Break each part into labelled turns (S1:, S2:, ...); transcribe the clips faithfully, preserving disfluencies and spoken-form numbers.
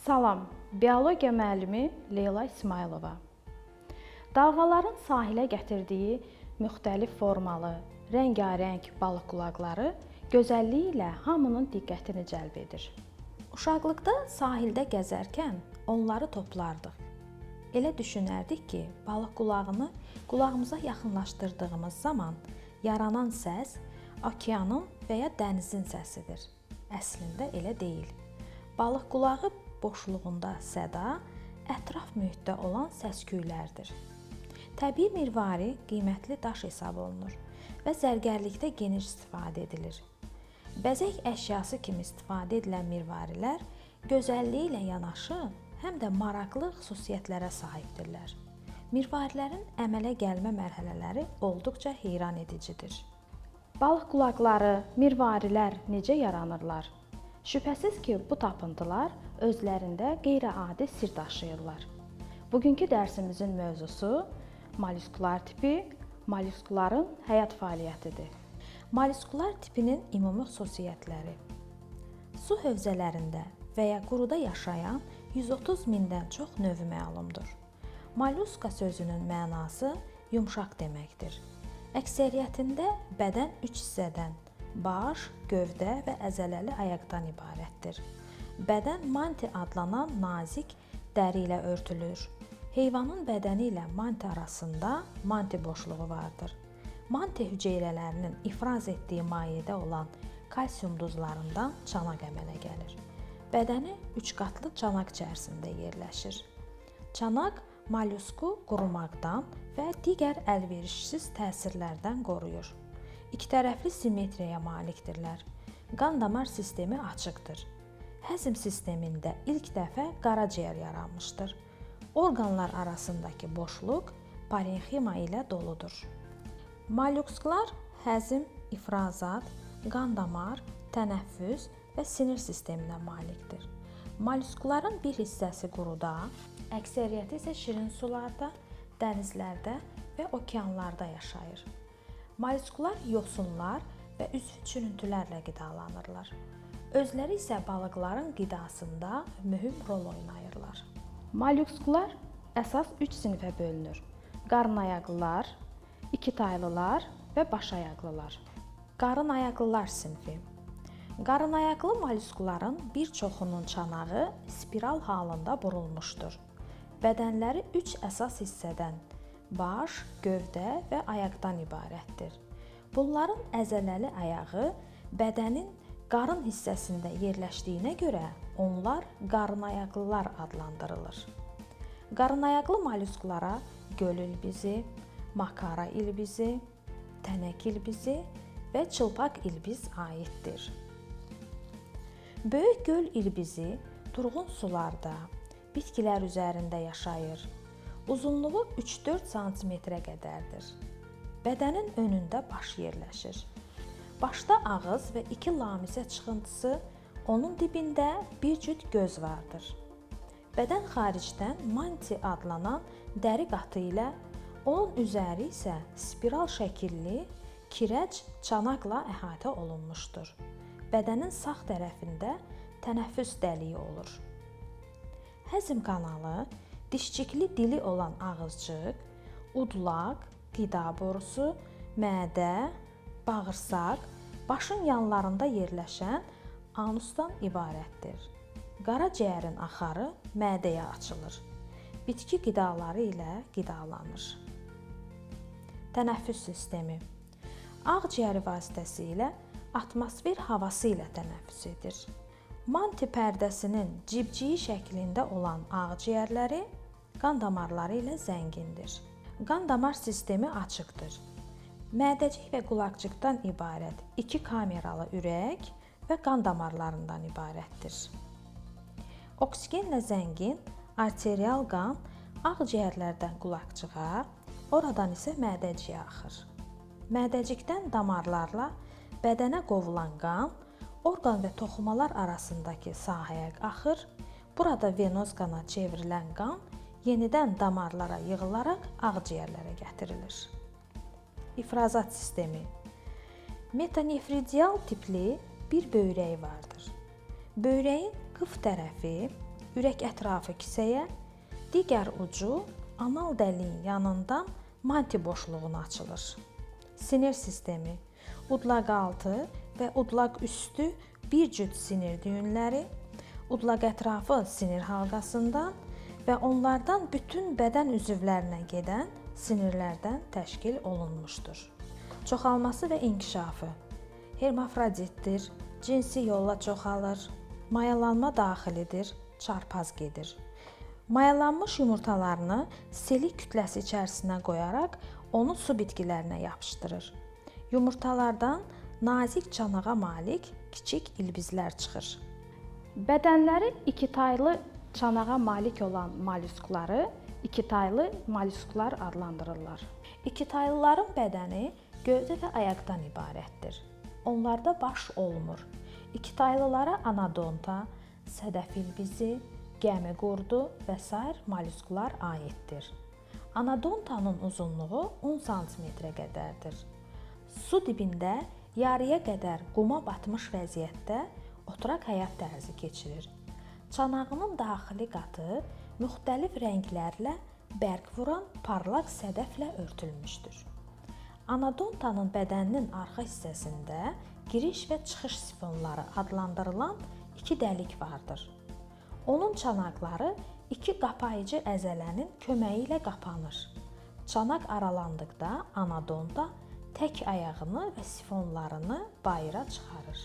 S1: Salam, biologiya müəllimi Leyla İsmailova. Dalğaların sahilə gətirdiyi müxtəlif formalı, rəngarəng balıq qulaqları gözəlliyi ilə hamının diqqətini cəlb edir. Uşaqlıqda sahildə gəzərkən onları toplardıq. Elə düşünərdik ki, balıq qulağını qulağımıza yaxınlaşdırdığımız zaman yaranan səs okeanın və ya dənizin səsidir. Əslində elə deyil. Balıq qulağı boşluğunda səda, ətraf mühitdə olan səs-küylərdir. Təbii mirvari qiymətli daş hesab olunur və zərgərlikdə geniş istifadə edilir. Bəzək əşyası kimi istifadə edilən mirvarilər gözəlliyi ilə yanaşı, həm də maraqlı xüsusiyyətlərə sahibdirlər. Mirvarilərin əmələ gəlmə mərhələləri olduqca heyran edicidir. Balıq qulaqları, mirvarilər necə yaranırlar? Şübhəsiz ki, bu tapıntılar özlərində qeyri-adi sir daşıyırlar. Bugünkü dərsimizin mövzusu mollyuskular tipi, mollyuskuların həyat fəaliyyətidir. Mollyuskular tipinin ümumi xüsusiyyətləri. Su hövzələrində və ya quruda yaşayan yüz otuz mindən çox növü məlumdur. Mollyuska sözünün mənası yumşaq deməkdir. Əksəriyyətində bədən üç hissədən, baş, gövdə və əzələli ayaqdan ibarətdir. Bədən manti adlanan nazik dəri ilə örtülür. Heyvanın bədəni ilə manti arasında manti boşluğu vardır. Manti hüceyrələrinin ifraz etdiyi mayedə olan kalsium duzlarından çanaq əmələ gəlir. Bədəni üç qatlı çanaq içərisində yerləşir. Çanaq mollyusku qurumaqdan və digər əlverişsiz təsirlərdən qoruyur. İkitərəfli simmetriyaya malikdirlər. Qan damar sistemi açıqdır. Həzm sistemində ilk dəfə qaraciyər yaranmışdır. Orqanlar arasındakı boşluq parenxima ilə doludur. Mollyusklar həzm, ifrazat, qan damar, tənəffüs və sinir sisteminə malikdir. Mollyuskların bir hissəsi quruda, əksəriyyəti isə şirin sularda, dənizlərdə və okeanlarda yaşayır. Mollyusklar yosunlar və üzvü çürüntülərlə qidalanırlar. Özləri isə balıqların qidasında mühüm rol oynayırlar. Mollyusklar əsas üç sinifə bölünür. Qarınayaqlılar, ikitaylılar və başayaqlılar. Qarınayaqlılar sinfi. Qarınayaqlı mollyuskların bir çoxunun çanağı spiral halında burulmuşdur. Bədənləri üç əsas hissədən, baş, gövdə və ayaqdan ibarətdir. Bunların əzələli ayağı bədənin qarın hissəsində yerləşdiyinə görə onlar qarınayaqlılar adlandırılır. Qarınayaqlı mollyusklara göl ilbizi, makara ilbizi, tənək ilbizi və çılpaq ilbiz aiddir. Böyük göl ilbizi durğun sularda, bitkilər üzərində yaşayır. Uzunluğu üç-dörd santimetrə qədərdir. Bədənin önündə baş yerləşir. Başda ağız və iki lamisə çıxıntısı, onun dibində bir cüt göz vardır. Bədən xaricdən manti adlanan dəri qatı ilə, onun üzəri isə spiral şəkilli kirəc çanaqla əhatə olunmuşdur. Bədənin sağ tərəfində tənəffüs dəliyi olur. Həzm kanalı, dişcikli dili olan ağızcıq, udlaq, qida borusu, mədə, bağırsaq, başın yanlarında yerləşən anusdan ibarətdir. Qaraciyərin axarı mədəyə açılır. Bitki qidaları ilə qidalanır. Tənəffüs sistemi. Ağciyəri vasitəsilə atmosfer havası ilə tənəffüs edir. Manti pərdəsinin cibciyi şəklində olan ağciyərləri qan damarları ilə zəngindir. Qan damar sistemi açıqdır. Mədəcik və qulaqcıqdan ibarət iki kameralı ürək və qan damarlarından ibarətdir. Oksigenlə zəngin arterial qan ağciyərlərdən qulaqcığa, oradan isə mədəciyə axır. Mədəcikdən damarlarla bədənə qovulan qan orqan və toxumalar arasındakı sahəyə axır. Burada venoz qana çevrilən qan yenidən damarlara yığılaraq ağciyərlərə gətirilir. İfrazat sistemi. Metanefridial tipli bir böyrək vardır. Böyrəyin qıf tərəfi ürək ətrafı kisəyə, digər ucu anal dəliyin yanından manti boşluğuna açılır. Sinir sistemi, udlaq altı və udlaq üstü bir cüt sinir düyünləri, udlaq ətrafı sinir halqasından və onlardan bütün bədən üzvlərinə gedən sinirlərdən təşkil olunmuşdur. Çoxalması və inkişafı hermafroditdir, cinsi yolla çoxalır, mayalanma daxilidir, çarpaz gedir. Mayalanmış yumurtalarını selik kütləsi içərisinə qoyaraq onu su bitkilərinə yapışdırır. Yumurtalardan nazik çanağa malik kiçik ilbizlər çıxır. Bədənləri ikitaylı çanağa malik olan mollyuskları ikitaylı mollyusklar adlandırırlar. İkitaylıların bədəni gövdə və ayaqdan ibarətdir. Onlarda baş olmur. İkitaylılara anodonta, sədəf ilbizi, gəmi qurdu və sair mollyusklar aiddir. Anodontanın uzunluğu on santimetrə qədərdir. Su dibində yarıya qədər quma batmış vəziyyətdə oturaq həyat tərzi keçirir. Çanağının daxili qatı müxtəlif rənglərlə bərq vuran parlaq sədəflə örtülmüşdür. Anodontanın bədəninin arxa hissəsində giriş və çıxış sifonları adlandırılan iki dəlik vardır. Onun çanaqları iki qapayıcı əzələnin köməyi ilə qapanır. Çanaq aralandıqda anodonta tək ayağını və sifonlarını bayıra çıxarır.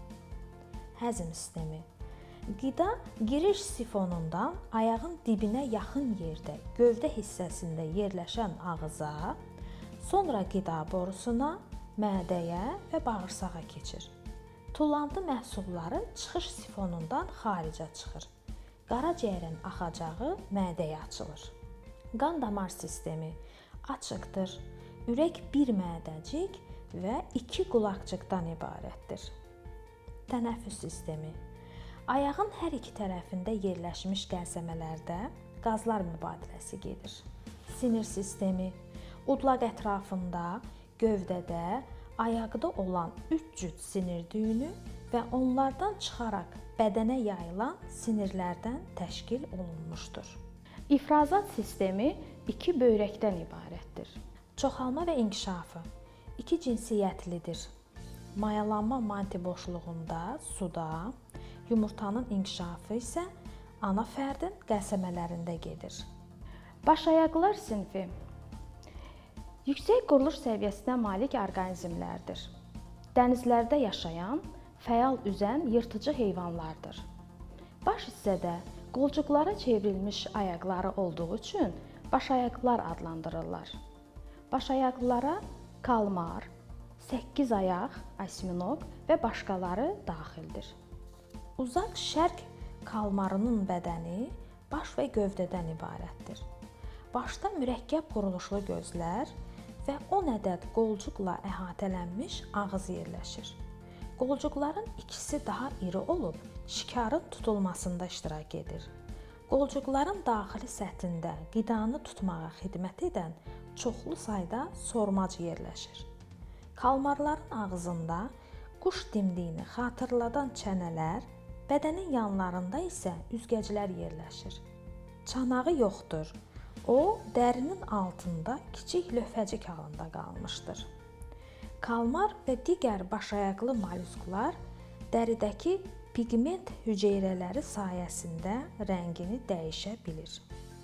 S1: Həzm sistemi. Qida giriş sifonundan ayağın dibinə yaxın yerdə, gövdə hissəsində yerləşən ağıza, sonra qida borusuna, mədəyə və bağırsağa keçir. Tullantı məhsulları çıxış sifonundan xaricə çıxır. Qaraciyərin axacağı mədəyə açılır. Qan damar sistemi açıqdır. Ürək bir mədəcik və iki qulaqcıqdan ibarətdir. Tənəffüs sistemi. Ayağın hər iki tərəfində yerləşmiş qəlsəmələrdə qazlar mübadiləsi gedir. Sinir sistemi. Udlaq ətrafında, gövdədə, ayaqda olan üç cüt sinir düyünü və onlardan çıxaraq bədənə yayılan sinirlərdən təşkil olunmuşdur. İfrazat sistemi iki böyrəkdən ibarətdir. Çoxalma və inkişafı iki cinsiyyətlidir. Mayalanma manti boşluğunda, suda, yumurtanın inkişafı isə ana fərdin qəlsəmələrində gedir. Başayaqlılar sinfi yüksək quruluş səviyyəsinə malik orqanizmlərdir. Dənizlərdə yaşayan, fəal üzən yırtıcı heyvanlardır. Baş hissədə qolcuqlara çevrilmiş ayaqları olduğu üçün başayaqlılar adlandırırlar. Başayaqlılara kalmar, səkkiz ayaq, osminoq və başqaları daxildir. Uzaq şərq kalmarının bədəni baş və gövdədən ibarətdir. Başda mürəkkəb quruluşlu gözlər və on ədəd qolcuqla əhatələnmiş ağız yerləşir. Qolcuqların ikisi daha iri olub, şikarın tutulmasında iştirak edir. Qolcuqların daxili səthində qidanı tutmağa xidmət edən çoxlu sayda sormac yerləşir. Kalmarların ağzında quş dimdiyini xatırladan çənələr, bədənin yanlarında isə üzgəclər yerləşir. Çanağı yoxdur. O, dərinin altında kiçik lövhəcik halında qalmışdır. Kalmar və digər başayaqlı mollyusklar dəridəki pigment hüceyrələri sayəsində rəngini dəyişə bilir.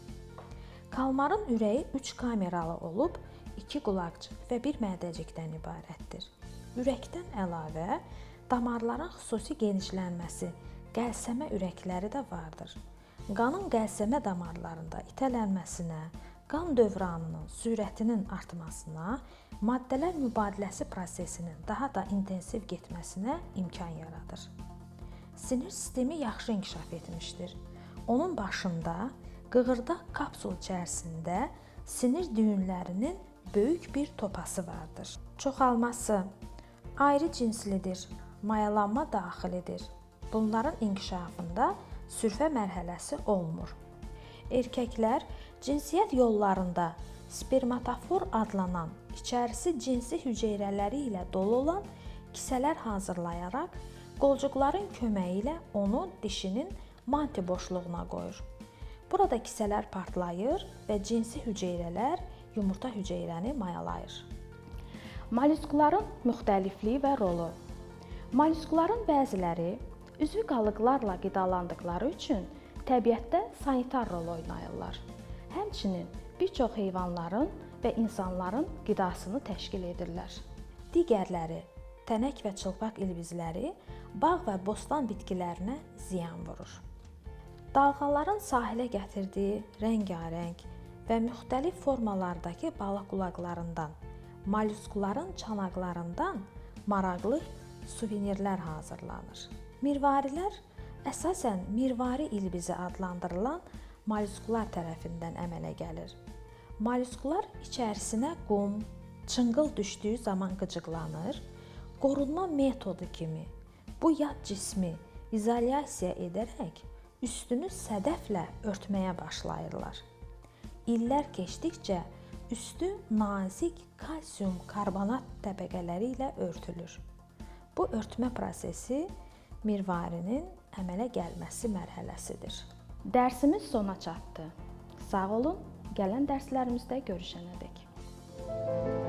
S1: Kalmarın ürəyi üç kameralı olub, iki qulaqcıq və bir mədəcikdən ibarətdir. Ürəkdən əlavə, damarların xüsusi genişlənməsi, qəlsəmə ürəkləri də vardır. Qanın qəlsəmə damarlarında itələnməsinə, qan dövranının sürətinin artmasına, maddələr mübadiləsi prosesinin daha da intensiv getməsinə imkan yaradır. Sinir sistemi yaxşı inkişaf etmişdir. Onun başında qığırdaq kapsul içərisində sinir düyünlərinin böyük bir topası vardır. Çoxalması ayrı cinslidir, mayalanma daxilidir. Bunların inkişafında sürfə mərhələsi olmur. Erkəklər cinsiyyət yollarında spermatofor adlanan, içərisi cinsi hüceyrələri ilə dolu olan kisələr hazırlayaraq, qolcuqların köməyi ilə onu dişinin manti boşluğuna qoyur. Burada kisələr partlayır və cinsi hüceyrələr yumurta hüceyrəni mayalayır.
S2: Mollyuskların müxtəlifliyi və rolu. Mollyuskların bəziləri üzvü qalıqlarla qidalandıqları üçün təbiətdə sanitar rol oynayırlar. Həmçinin bir çox heyvanların və insanların qidasını təşkil edirlər.
S1: Digərləri, tənək və çılpaq ilbizləri bağ və bostan bitkilərinə ziyan vurur. Dalğaların sahilə gətirdiyi rəngarəng və müxtəlif formalardakı balıq qulaqlarından, mollyuskların çanaqlarından maraqlı suvenirlər hazırlanır. Mirvarilər əsasən mirvari ilbizi adlandırılan mollyusklar tərəfindən əmələ gəlir. Mollyusklar içərisinə qum, çınqıl düşdüyü zaman qıcıqlanır, qorunma metodu kimi bu yad cismi izolyasiya edərək üstünü sədəflə örtməyə başlayırlar. İllər keçdikcə üstü nazik kalsium karbonat təbəqələri ilə örtülür. Bu örtmə prosesi mirvarinin əmələ gəlməsi mərhələsidir.
S2: Dərsimiz sona çatdı. Sağ olun, gələn dərslərimizdə görüşənədək.